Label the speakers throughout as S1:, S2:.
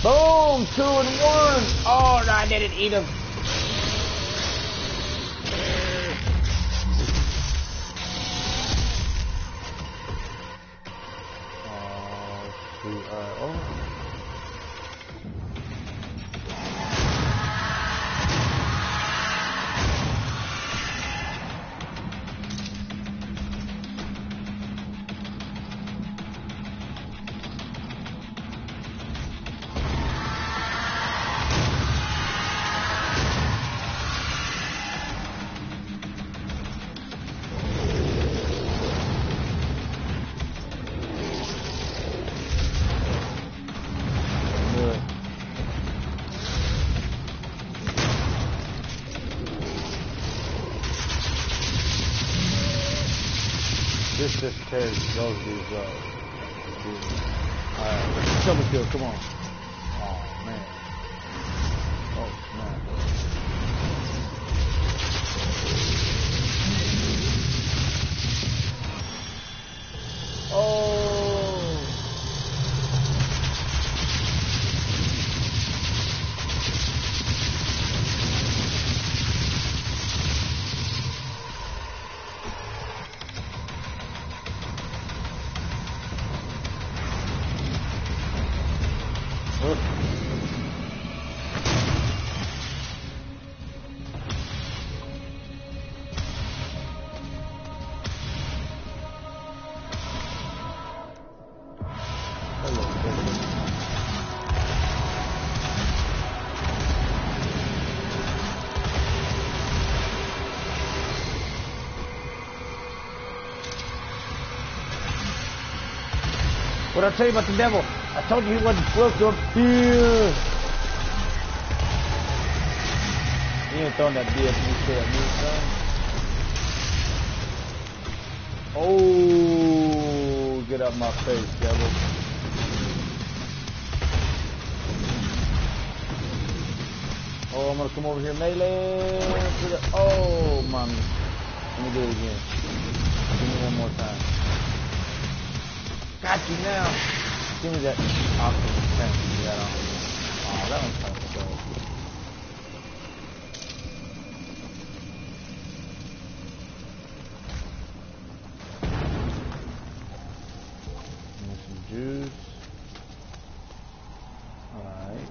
S1: Boom! 2 and 1. Oh, no, I didn't eat him. Oh, shoot. Oh. This just tears those dudes up. Alright, double kill, come on. Oh, man. Oh, snap. Oh. What did I tell you about the devil? I told you he wasn't supposed to up here. He ain't throwing that DSU shit at me, son. Oh, get out my face, devil. Oh, I'm gonna come over here, melee. Oh, mommy. Let me do it again. Give me one more time. Got you now. Give me that oxygen tank. Oh, that one's kind of slow. Give me some juice. Alright.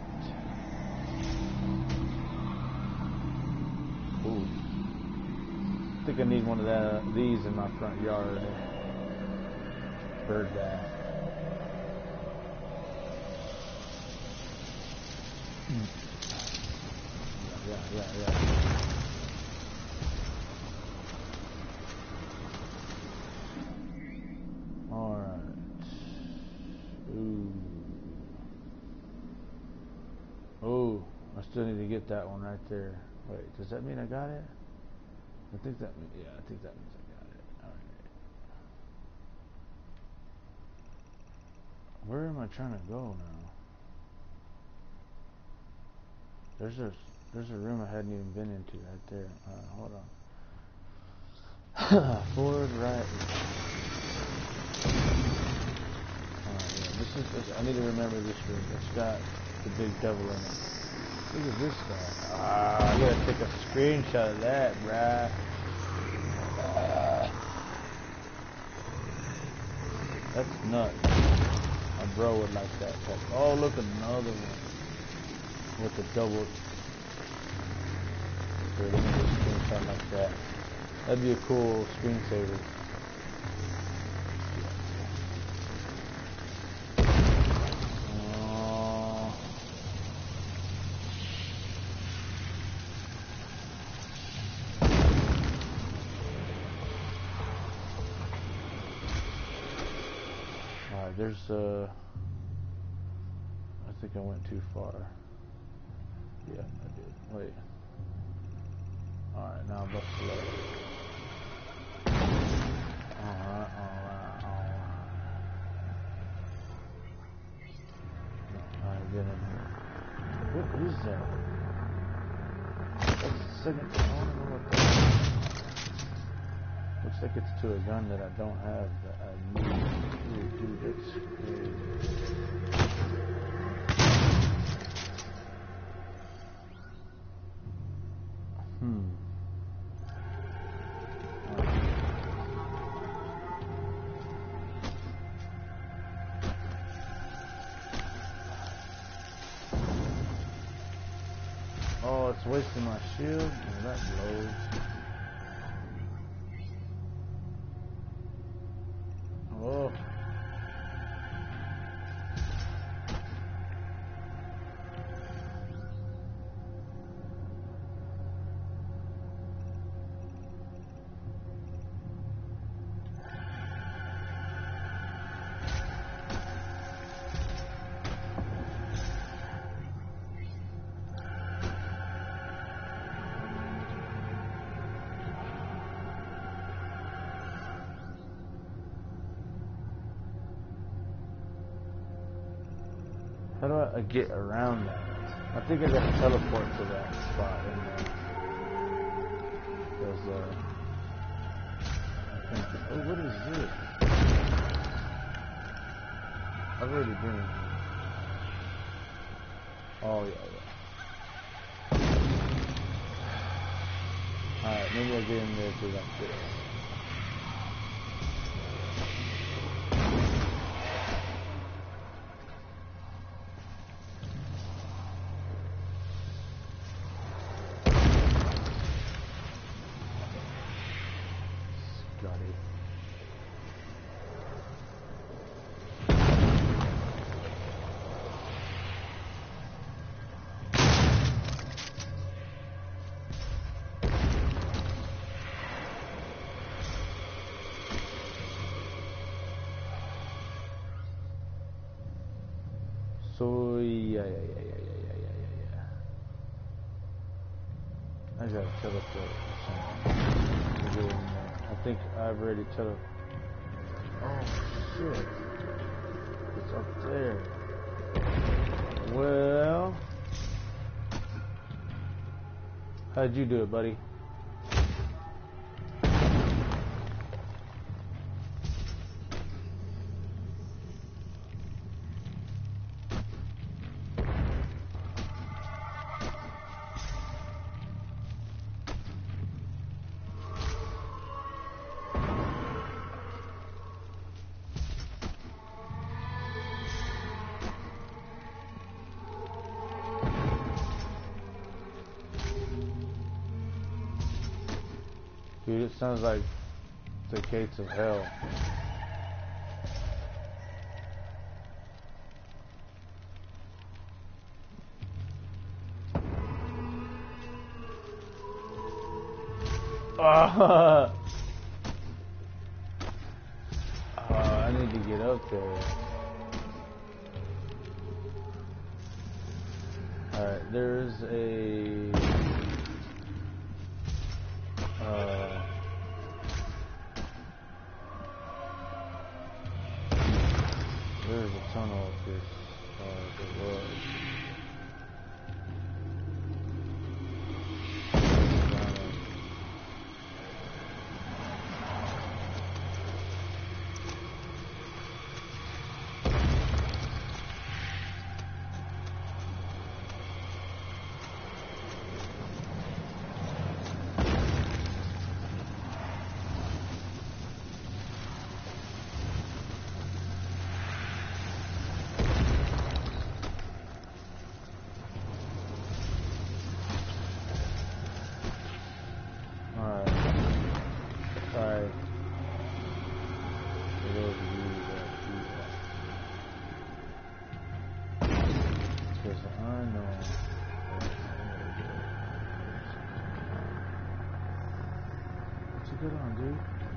S1: Ooh. I think I need one of these in my front yard. Bird bath. Yeah. Alright. Ooh. Oh, I still need to get that one right there. Wait, does that mean I got it? I think that means, yeah, I think that means I got it. Alright. Where am I trying to go now? There's a room I hadn't even been into right there. Hold on. Forward, right. Yeah, this. I need to remember this room. It's got the big devil in it. Look at this guy. I gotta take a screenshot of that, bruh. That's nuts. My bro would like that. Oh, look, another one with the double. Let me just screenshot like that. That'd be a cool screensaver. Alright, there's I think I went too far. Yeah, I did. Wait. Alright, now bust the left. Alright. Alright, get in here. What is that? That's the second thing. I don't know what that is. Looks like it's to a gun that I don't have that I need. Ooh, dude, that's crazy. Oh, it's wasting my shield. Oh, that blows. Oh. How do I get around that? I think I gotta teleport to that spot in there. Because, I think, oh, what is this? I've already been in here. Oh, yeah. Alright, maybe I'll get in there through like this. So, yeah. I gotta teleport or something. To get in there. I think I've already teleported. Oh, shit. It's up there. Well, how'd you do it, buddy? Dude, it sounds like the gates of hell. I need to get up there. Alright, there's a... there's a tunnel up here. There was. Good on, dude.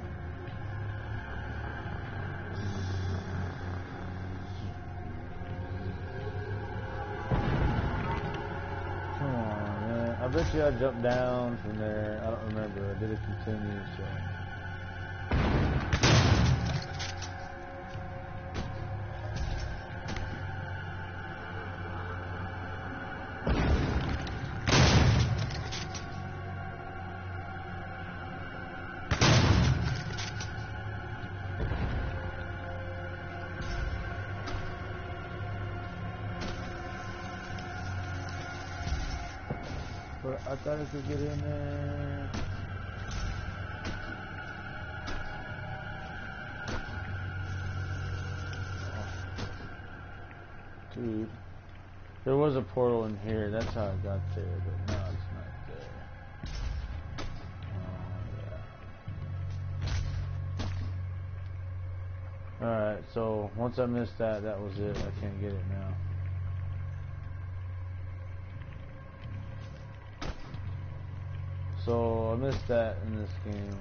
S1: Come on, man. I bet you I jumped down from there. I don't remember. I did it continue, so. But I thought I could get in there. Dude. There was a portal in here. That's how I got there, but now it's Alright, so once I missed that, that was it. I can't get it now. So I missed that in this game.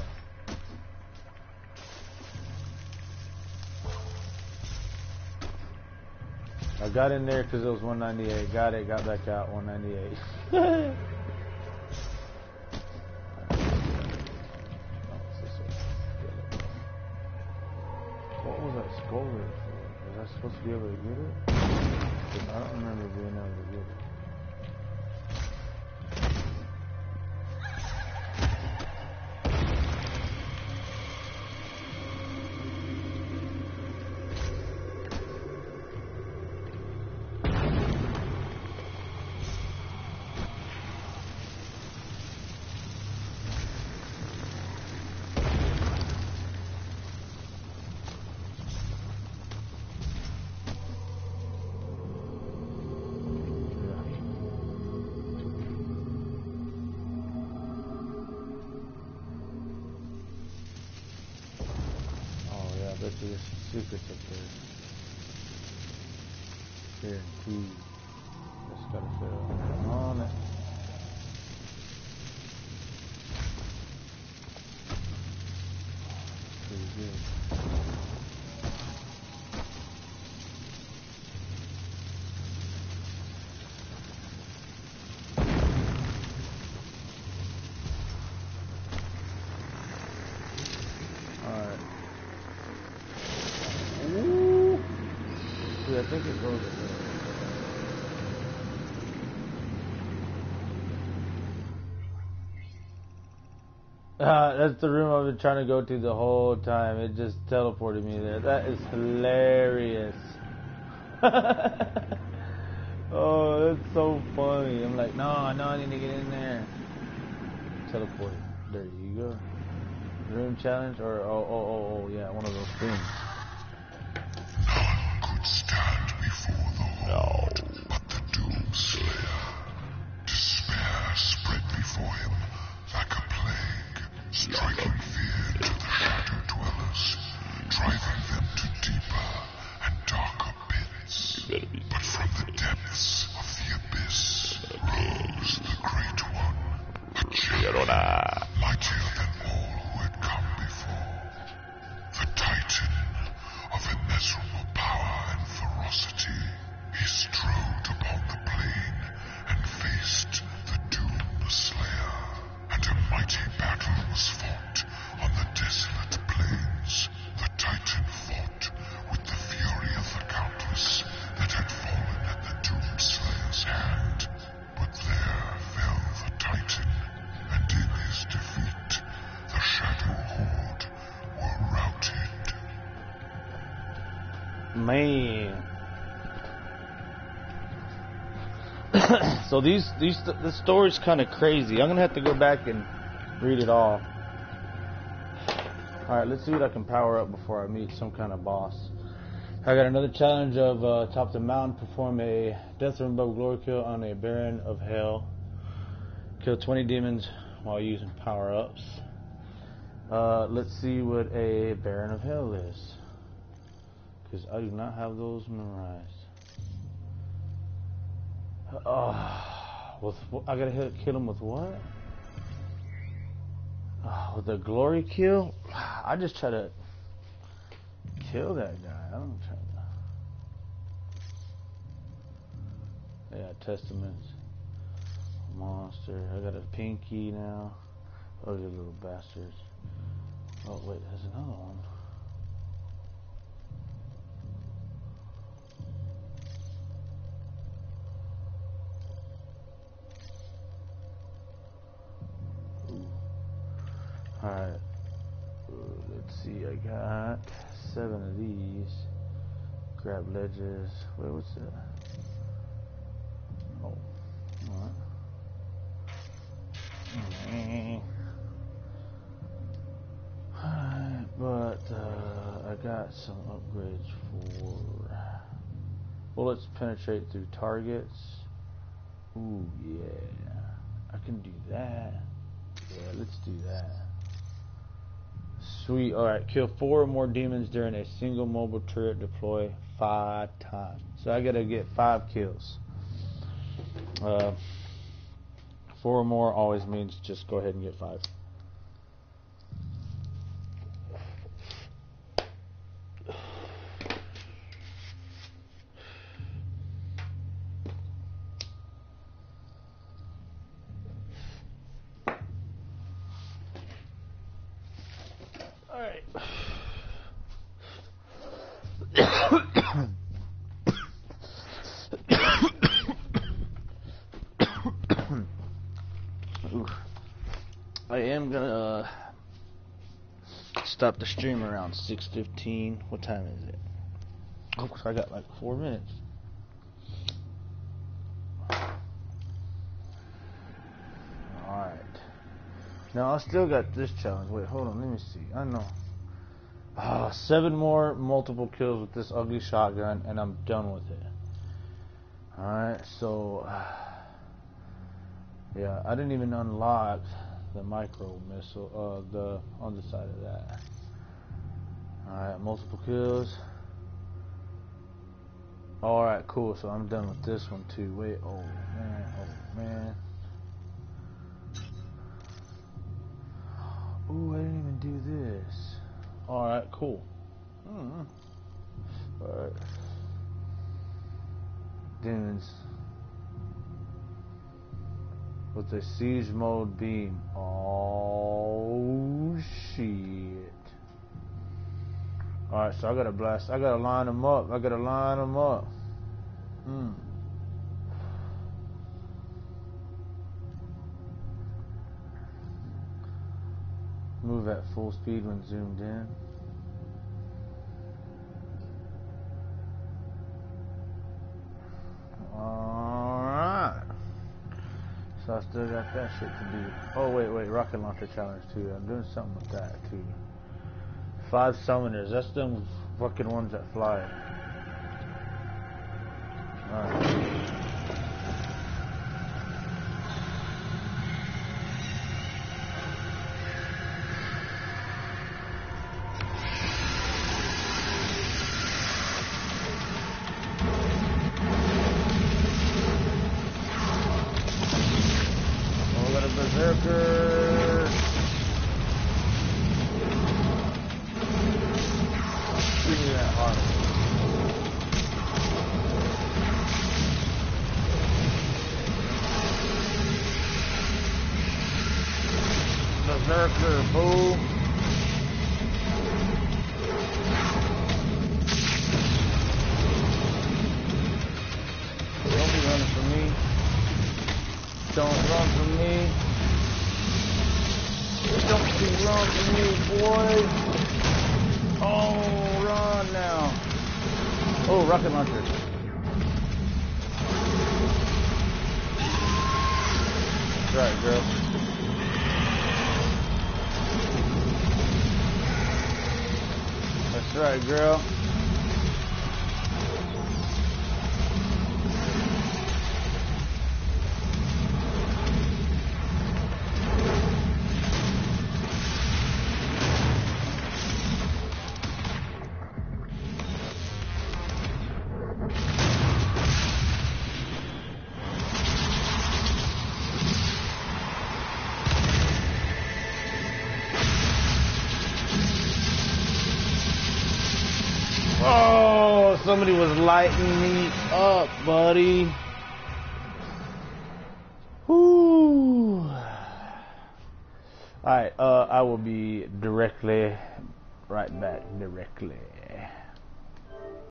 S1: I got in there because it was 198. Got it, got back out, 198. What was that skull rig for? Was I supposed to be able to get it? Because I don't remember being able to get it. There's secrets up there. Guaranteed. Just gotta fail on it. Pretty good. I think it goes that's the room I've been trying to go to the whole time. It just teleported me there. That is hilarious. Oh, that's so funny. I'm like, no, I need to get in there. Teleported. There you go. Room challenge or oh yeah, one of those things.
S2: Stand before the Lord, but the Doomslayer. Despair spread before him like a plague, striking fear to the shadow dwellers, driving them to deeper and darker pits. But from the depths of the abyss rose the Great One, a giant mightier than all who had come before, the Titan of immeasurable power and ferocity. He strode upon the plain and faced the Doomslayer, and a mighty battle was fought on the desolate plains. The Titan fought with the fury of the countless that had fallen at the Doomslayer's hand. But there fell the Titan, and in his defeat, the Shadow Horde were routed.
S1: Man. So this story's kind of crazy. I'm gonna have to go back and read it all. Alright, let's see what I can power up before I meet some kind of boss. I got another challenge of top the mountain, perform a death from above glory kill on a Baron of Hell. Kill 20 demons while using power-ups. Let's see what a Baron of Hell is, because I do not have those memorized. I gotta kill him with what? With a glory kill? I just try to kill that guy. I don't try to. Yeah, testaments. Monster. I got a pinky now. Oh, you little bastards. Oh, wait, there's another one. Alright, let's see, I got 7 of these. Grab ledges. Wait, what's that? Oh, alright. Alright, but I got some upgrades for bullets penetrate through targets. Ooh, yeah. I can do that. Yeah, let's do that. Sweet. Alright, kill 4 or more demons during a single mobile turret deploy 5 times. So I gotta get 5 kills. 4 or more always means just go ahead and get 5. Alright. I am gonna stop the stream around 6:15. What time is it? Oh, I got like 4 minutes. Alright. Now I still got this challenge. Wait, hold on, let me see. I know. 7 more multiple kills with this ugly shotgun and I'm done with it. Alright, so yeah, I didn't even unlock the micro missile, the on the side of that. Alright, multiple kills. Alright, cool, so I'm done with this one too. Wait, oh man. Ooh, I didn't even do this. Alright, cool. Alright. Demons. With the siege mode beam. Oh shit. Alright, so I gotta blast. I gotta line them up. Move at full speed when zoomed in. Alright. So I still got that shit to do. Oh wait, rocket launcher challenge too. I'm doing something with that too. 5 summoners. That's them fucking ones that fly. Alright. Berserker. Give me that heart. Berserker, boo. Don't be running from me. Don't run from me. Don't you run from me, boy. Oh, run now. Oh, rocket launcher. That's right, girl. That's right, girl. Oh, somebody was lighting me up, buddy. Whoo. Alright, I will be right back directly.